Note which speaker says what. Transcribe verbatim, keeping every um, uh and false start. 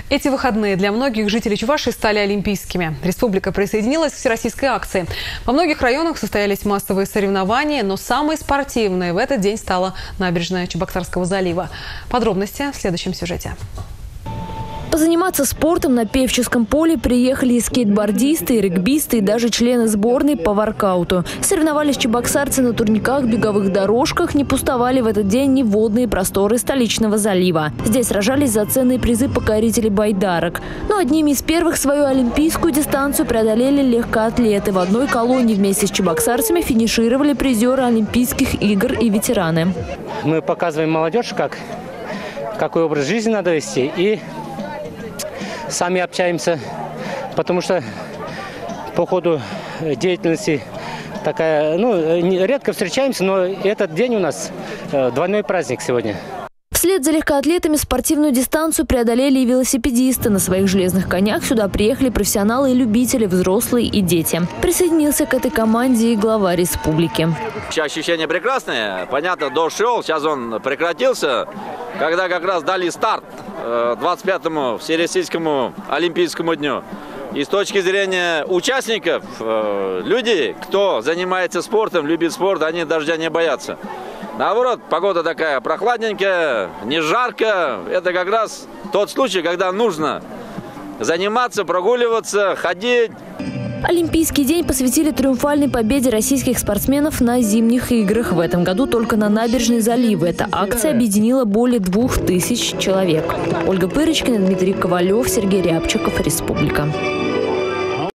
Speaker 1: Эти выходные для многих жителей Чувашии стали олимпийскими. Республика присоединилась к всероссийской акции. Во многих районах состоялись массовые соревнования, но самой спортивной в этот день стала набережная Чебоксарского залива. Подробности в следующем сюжете.
Speaker 2: Позаниматься спортом на Певческом поле приехали и скейтбордисты, и регбисты, и даже члены сборной по воркауту. Соревновались чебоксарцы на турниках, беговых дорожках, не пустовали в этот день ни водные просторы столичного залива. Здесь сражались за ценные призы покорители байдарок. Но одними из первых свою олимпийскую дистанцию преодолели легкоатлеты. В одной колонне вместе с чебоксарцами финишировали призеры Олимпийских игр и ветераны.
Speaker 3: Мы показываем молодежь, как, какой образ жизни надо вести, и сами общаемся, потому что по ходу деятельности такая, ну, редко встречаемся, но этот день у нас двойной праздник сегодня.
Speaker 2: Вслед за легкоатлетами спортивную дистанцию преодолели и велосипедисты. На своих железных конях сюда приехали профессионалы и любители, взрослые и дети. Присоединился к этой команде и глава республики.
Speaker 4: Ощущение прекрасное. Понятно, дождь шел, сейчас он прекратился. Когда как раз дали старт двадцать пятому Всероссийскому Олимпийскому дню. И с точки зрения участников, люди, кто занимается спортом, любит спорт, они дождя не боятся. Наоборот, погода такая прохладненькая, не жарко. Это как раз тот случай, когда нужно заниматься, прогуливаться, ходить.
Speaker 2: Олимпийский день посвятили триумфальной победе российских спортсменов на зимних играх. В этом году только на набережной залива эта акция объединила более двух тысяч человек. Ольга Пырочкина, Дмитрий Ковалев, Сергей Рябчиков, Республика.